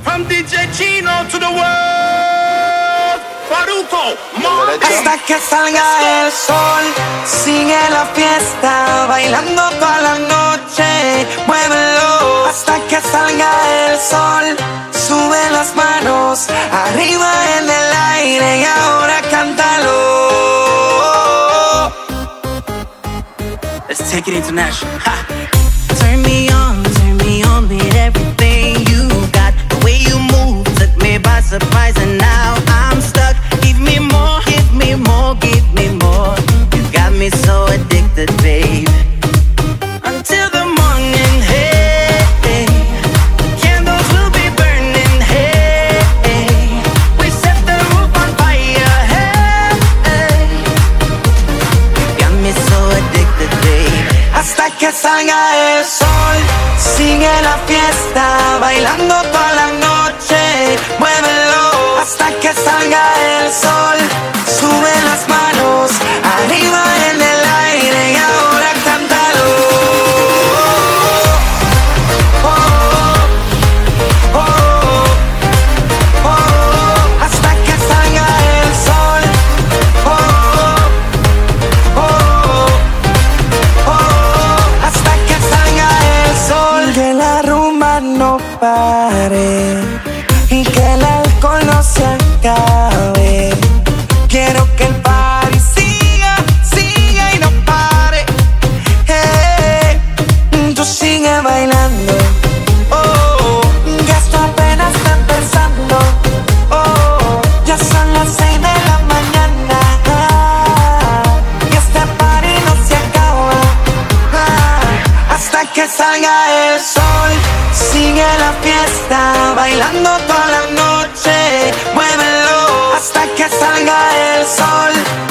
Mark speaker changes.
Speaker 1: From DJ Chino to the world, Faruko,
Speaker 2: hasta que salga el sol, sigue la fiesta, bailando toda la noche, muévelo. Hasta que salga el sol, sube las manos, arriba en el aire y ahora cántalo.
Speaker 3: Let's take it international. Ha.
Speaker 4: Turn me on with everything you got. The way you move took me by surprise and now I'm stuck. Give me more, give me more, give me more. You got me so addicted, babe. Until the morning, hey, hey. Candles will be burning, hey, hey. We set the roof on fire, hey, hey. You got me so addicted, babe.
Speaker 2: Hasta que salga el sol, sigue la fiesta, bailando toda la noche, muévelo. Hasta que salga el sol, sube las manos, arriba en el aire y ahora cántalo. Oh, oh, oh, oh. Hasta que salga el sol. Oh, oh, oh. Hasta que salga el sol, que la rumba no pare y que el alcohol no se acabe. Quiero que el party siga, siga y no pare. Hey, tú sigue bailando. Oh, que esto apenas está empezando. Oh, ya son las 6 de la mañana y este party no se acaba. Hasta que salga el sol, sigue la fiesta, bailando toda la noche, muévelo. Hasta que salga el sol,